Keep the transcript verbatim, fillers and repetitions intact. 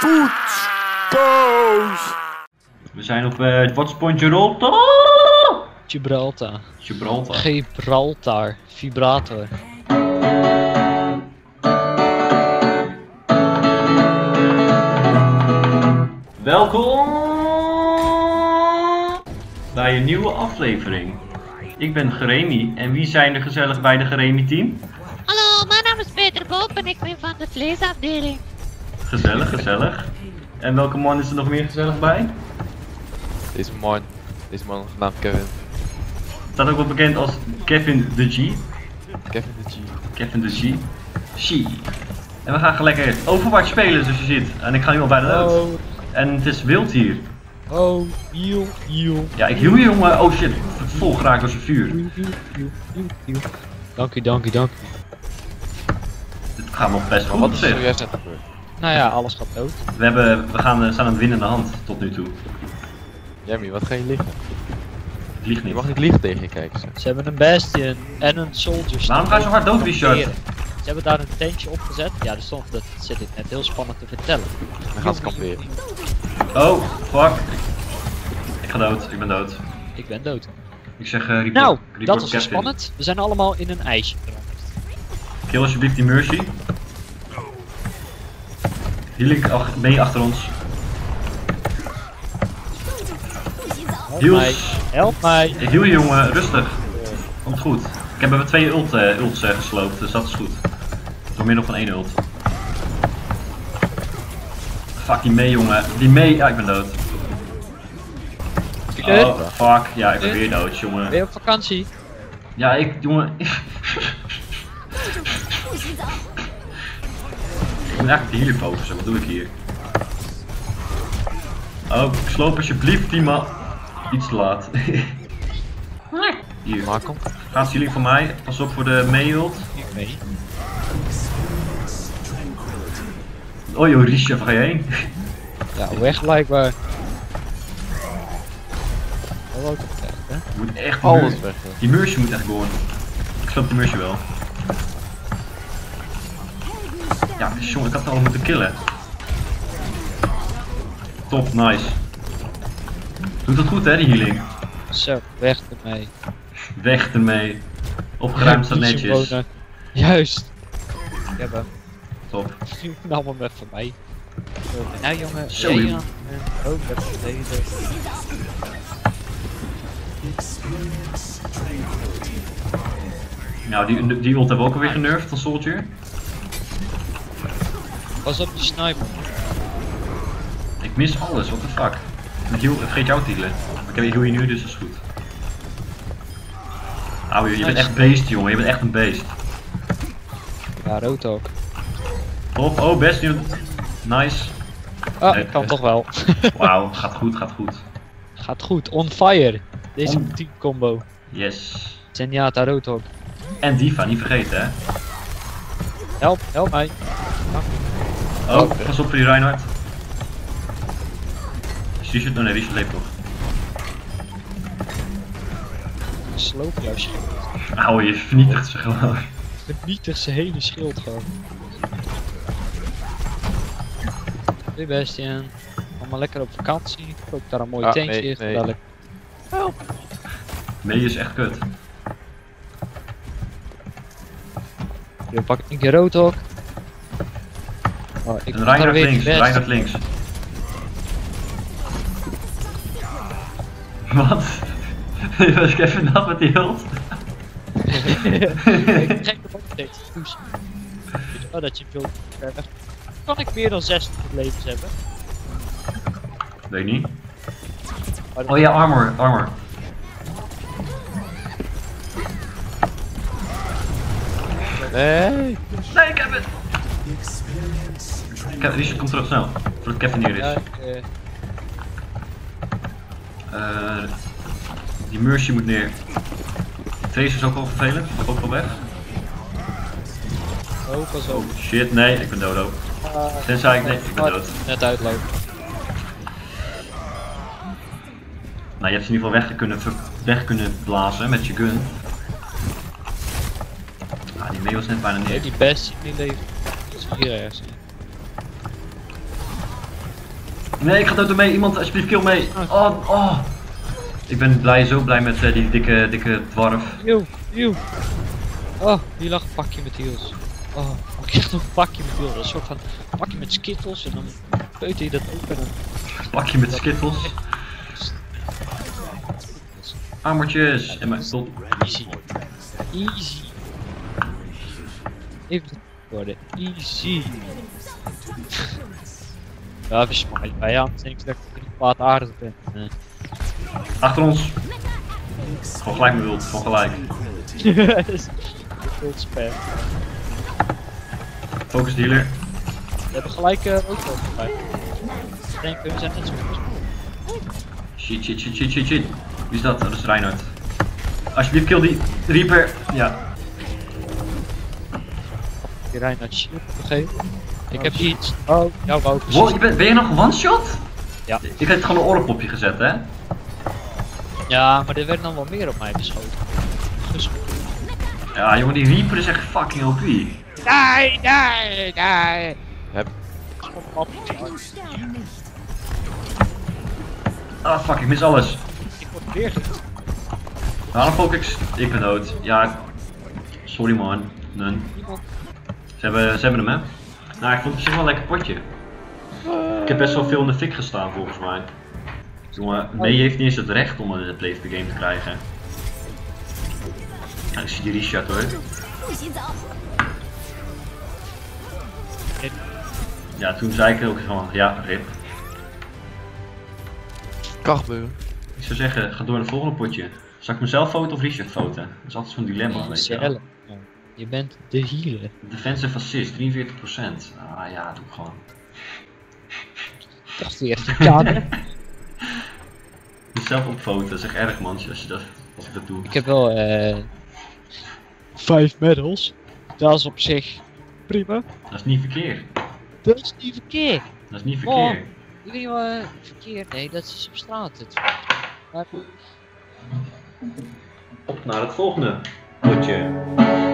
Poets. Koos. We zijn op uh, het Watchpoint Gibraltar. Gibraltar. Gibraltar. Gibraltar. Vibrator. Welkom bij een nieuwe aflevering. Ik ben Geremi en wie zijn er gezellig bij de Geremi team? Hallo, mijn naam is Peter Boop en ik ben van de vleesafdeling. Gezellig, gezellig. En welke man is er nog meer gezellig bij? Deze man, deze man genaamd Kevin. Staat ook wel bekend als Kevin de G. Kevin de G. Kevin de G. G. En we gaan gelijk lekker Overwatch spelen zoals je ziet. En ik ga nu al bijna dood. Oh, En het is wild hier. oh, heal, heal. Ja, ik hiel je jongen. Oh shit, vol geraakt door zijn vuur. Heal, heal, heal, heal, heal. Dankie, dankie, dankie. Dit gaat nog best wel Wat goed is er zeg. zojuist net gebeurd? Nou ja, alles gaat dood. We, hebben, we gaan, uh, staan aan de winnende hand tot nu toe. Jamie, wat ga je liggen? Ik lieg Je niet. mag niet liegen tegen je kijkers. Ze hebben een Bastion en een Soldier. Waarom ga je zo hard dood, Richard? Ze hebben daar een tentje opgezet. Ja, er stond, dat zit ik net heel spannend te vertellen. Dan gaan ze kamperen. Oh, fuck. Ik ga dood, ik ben dood. Ik ben dood. Ik zeg uh, report, Nou, report dat was Kevin. spannend. We zijn allemaal in een ijsje veranderd. Kill alsjeblieft die Mercy. Healing ach mee achter ons. Help mij. Heals. Help mij. Ik heal je jongen, rustig. Komt goed. Ik heb er twee ult, uh, ults uh, gesloopt, dus dat is goed. Door middel van één ult. Fuck die mee jongen. Die mee. Ja, ik ben dood. Oké. Oh, fuck. Ja, ik ben weer dood, jongen. Ben je op vakantie? Ja, ik, jongen. Ik moet eigenlijk op de healer focussen, wat doe ik hier? Oh, sloop alsjeblieft die man. Iets te laat. Hier. Maak hem. Gaat jullie van mij? Pas op voor de Mayult. Nee. Oh joh, Richard, waar ga je heen? Ja, weg blijkbaar. Dat wou ik ook echt, hè? Je moet echt Alles Mer- weg. hè. Die Mercy moet echt gewoon. Ik sloop die Mercy wel. Ja, jongen, ik had het al moeten killen. Top, nice. Doet dat goed hè, die healing. Zo, weg ermee. Weg ermee. Opgeruimd staat Niet zo netjes. wonen. Juist. Ik heb hem. Top. Nam hem even bij. Zo, nou jongen, Zo, jij joh. aan. En- Oh, ik heb het deze. Nou, die, die ult hebben we ook alweer genervd van Soldier. Pas op die sniper. Ik mis alles, what the fuck. Ik heal, vergeet jou te healen. Maar ik heal je nu, dus dat is goed. Auw, je bent echt beest jongen, je bent echt een beest. Ja, rood ook. Top, oh best nu. Nice. Ah, Nee, ik kan best. toch wel. Wauw, gaat goed, gaat goed. Gaat goed, on fire. Deze On- team combo. Yes. Zenyatta Roadhog. En Diva, niet vergeten hè. Help, help mij. Oh, pas op voor die Reinhardt. Is Richard? Oh nee, Richard leeft nog. Sloop jouw schild. Auw, je vernietigt ze gewoon. Vernietig zijn hele schild gewoon. Hey Bastian. Allemaal lekker op vakantie. Koop daar een mooi Ah, tentje. nee, nee. Gezellig. Mee is echt kut. Hier pak ik een keer Roadhog. Oh, ik En moet daar Reinhardt weer links, die Reinhardt links. Wat? Was ik even nat met die ult? Ik trek hem ook steeds. Poes. Oh, dat je veel ver weg. Kan ik meer dan zestig levens hebben? Weet ik niet. Maar Oh ja, armor, armor. Nee. Nee, ik heb het! Ke- Richard, kom terug snel, voordat Kevin hier ja, is. ik, eh, Uh, die Mercy moet neer. Trace is ook wel vervelend, mag ook wel weg. oh, pas op. Shit, nee, ik ben dood ook. Ah, Tenzij ik, nee, ik ben ah, dood. Net uitlopen. Nou, je hebt ze in ieder geval weg kunnen, ver- weg kunnen blazen met je gun. Ah, die mee was net bijna Nee, neer. die best die leven. Dat is hier ergens. Nee, ik ga dood mee. Iemand, alsjeblieft, kill mee. Oh, oh. Ik ben blij, zo blij met uh, die dikke, dikke dwarf. Eeuw, eeuw. Oh, hier lag een pakje met heels. Oh, ik krijg nog een pakje met heels. Een soort van pakje met skittles en dan peuter je dat ook en dan... Pakje met skittles. Armertjes. En mijn tot. Easy. Easy. Even worden. Easy. Ja, even smiley bij je aan. Ik denk dat ik niet kwaadaardig ben. Nee. Achter ons. Gewoon gelijk met wild, gewoon gelijk. Dat is veel spam. Focus dealer. We hebben gelijk uh, ook wel bij. Ik denk, we zijn net zo goed. Shit, shit, shit, shit, shit, shit. Wie is dat? Dat is Reinhard. Alsjeblieft, kill die Reaper. Ja. Die Rijn naar shield gegeven. Ik heb iets. Oh, jou ook. Wow, je bent, ben je nog een one-shot? Ja. Ik heb gewoon een oorlogpopje gezet, hè? Ja, maar er werd dan wel meer op mij beschoten. Dus... Ja, jongen, die Reaper is echt fucking O P. Nee, nee, nee. Heb. Ah, fuck, ik mis alles. Ik word weer gehit. Waarom focus? Ik ben dood. Ja, sorry man. Nun. Iemand. Ze hebben, ze hebben hem, hè? Nou, ik vond het op zich wel een lekker potje. Ik heb best wel veel in de fik gestaan, volgens mij. Jongen, nee, heeft niet eens het recht om een play of the game te krijgen. Nou, ik zie die Richard hoor. Ja, toen zei ik ook van, ja, rip. Kan gebeuren. Ik zou zeggen, ga door naar het volgende potje. Zal ik mezelf foten of Richard foten? Dat is altijd zo'n dilemma, weet je wel. Zelf. Ja. Je bent de healer. Defensive assist, drieënveertig procent. Ah ja, doe ik gewoon. Toch veertien kader. Jezelf opfoten, dat is echt erg man, als, je dat, als ik dat doe. Ik heb wel eh vijf medals. Dat is op zich prima. Dat is niet verkeerd. Dat is niet verkeerd. Dat is niet Oh. verkeerd. Ik weet niet wat uh, verkeerd. Nee, dat is op straat. Het. Maar... Op naar het volgende potje.